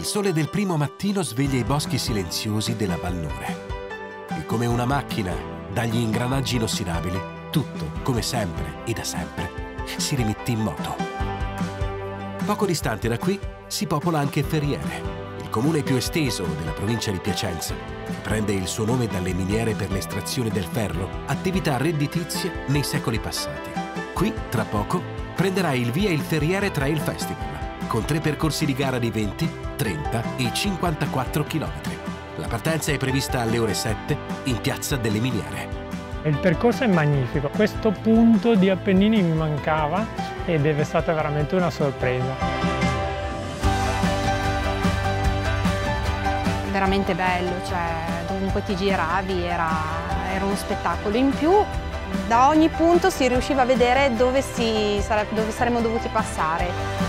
Il sole del primo mattino sveglia i boschi silenziosi della Val Nore. E come una macchina, dagli ingranaggi inossidabili, tutto, come sempre e da sempre, si rimette in moto. Poco distante da qui si popola anche Ferriere, il comune più esteso della provincia di Piacenza, che prende il suo nome dalle miniere per l'estrazione del ferro, attività redditizia nei secoli passati. Qui, tra poco, prenderà il via il Ferriere Trail Festival, con 3 percorsi di gara di 20, 30 e 54 km. La partenza è prevista alle ore 7 in Piazza delle Miniere. Il percorso è magnifico, questo punto di Appennini mi mancava ed è stata veramente una sorpresa. Veramente bello, cioè dovunque ti giravi era uno spettacolo. In più da ogni punto si riusciva a vedere dove saremmo dovuti passare.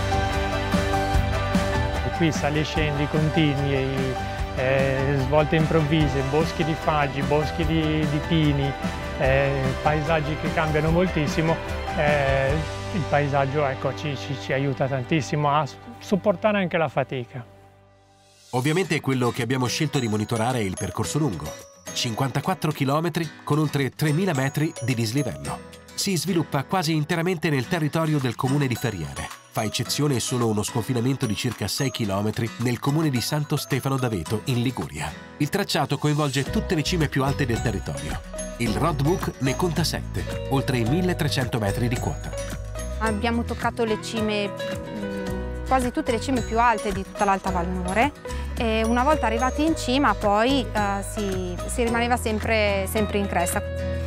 Qui sali e scendi continui, svolte improvvise, boschi di faggi, boschi di pini, paesaggi che cambiano moltissimo. Il paesaggio ecco, ci aiuta tantissimo a sopportare anche la fatica. Ovviamente quello che abbiamo scelto di monitorare è il percorso lungo, 54 km con oltre 3.000 metri di dislivello. Si sviluppa quasi interamente nel territorio del comune di Ferriere. Fa eccezione solo uno sconfinamento di circa 6 km nel comune di Santo Stefano d'Aveto, in Liguria. Il tracciato coinvolge tutte le cime più alte del territorio. Il roadbook ne conta 7, oltre i 1.300 metri di quota. Abbiamo toccato le cime, quasi tutte le cime più alte di tutta l'Alta Val Nore e una volta arrivati in cima poi si rimaneva sempre in cresta.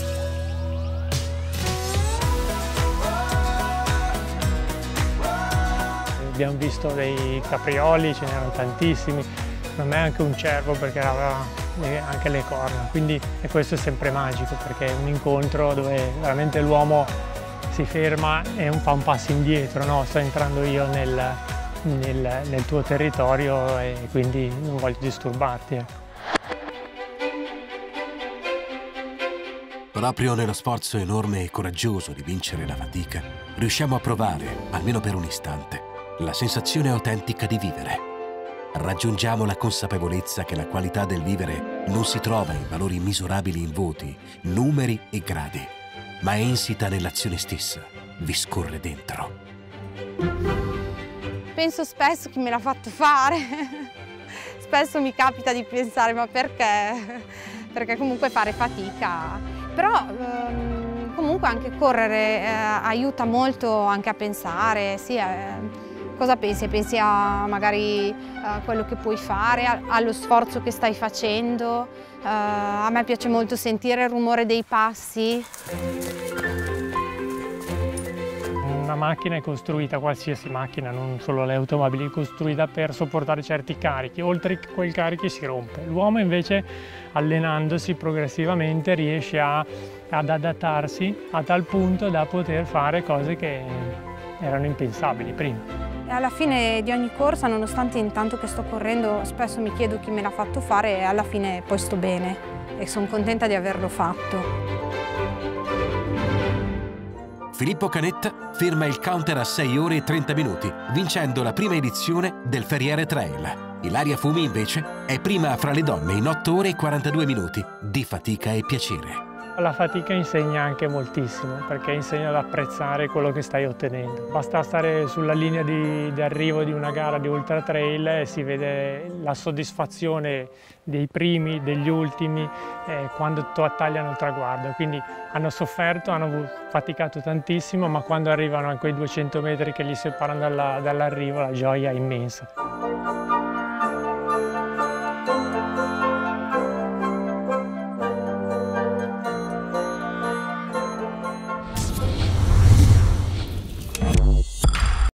Abbiamo visto dei caprioli, ce n'erano tantissimi, secondo me anche un cervo perché aveva anche le corna, quindi e questo è sempre magico perché è un incontro dove veramente l'uomo si ferma e fa un passo indietro, no? Sto entrando io nel tuo territorio e quindi non voglio disturbarti. Ecco. Proprio nello sforzo enorme e coraggioso di vincere la fatica, riusciamo a provare, almeno per un istante, la sensazione autentica di vivere. Raggiungiamo la consapevolezza che la qualità del vivere non si trova in valori misurabili in voti, numeri e gradi, ma è insita nell'azione stessa, vi scorre dentro. Penso spesso chi me l'ha fatto fare. Spesso mi capita di pensare ma perché? Perché comunque fare fatica. Però comunque anche correre aiuta molto anche a pensare, sì, cosa pensi? Pensi a magari quello che puoi fare, allo sforzo che stai facendo. A me piace molto sentire il rumore dei passi. Una macchina è costruita, qualsiasi macchina, non solo le automobili, è costruita per sopportare certi carichi, oltre quei carichi si rompe. L'uomo invece, allenandosi progressivamente, riesce ad adattarsi a tal punto da poter fare cose che erano impensabili prima. E alla fine di ogni corsa, nonostante intanto che sto correndo, spesso mi chiedo chi me l'ha fatto fare e alla fine poi sto bene e sono contenta di averlo fatto. Filippo Canetta ferma il counter a 6 ore e 30 minuti, vincendo la prima edizione del Ferriere Trail. Ilaria Fumi, invece, è prima fra le donne in 8 ore e 42 minuti di fatica e piacere. La fatica insegna anche moltissimo, perché insegna ad apprezzare quello che stai ottenendo. Basta stare sulla linea di arrivo di una gara di ultra trail e si vede la soddisfazione dei primi, degli ultimi, quando tagliano il traguardo. Quindi hanno sofferto, hanno faticato tantissimo, ma quando arrivano a quei 200 metri che li separano dall'arrivo, la gioia è immensa.